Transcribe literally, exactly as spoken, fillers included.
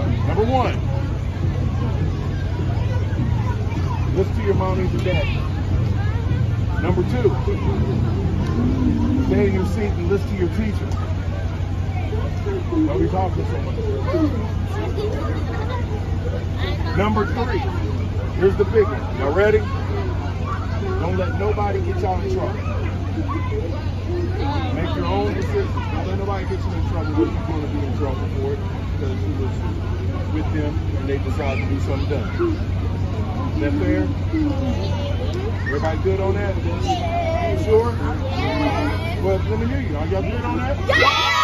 Number one, listen to your mommies and daddies. Number two, stay in your seat and listen to your teacher. Don't be talking so much. Number three, here's the big one. Y'all ready? Don't let nobody get y'all in trouble. Make your own decisions. Don't let nobody get you in trouble if you're going to be in trouble for it because you was with them and they decided to do something dumb. Is that fair? Everybody good on that? You sure? Well, let me hear you. Are y'all good on that?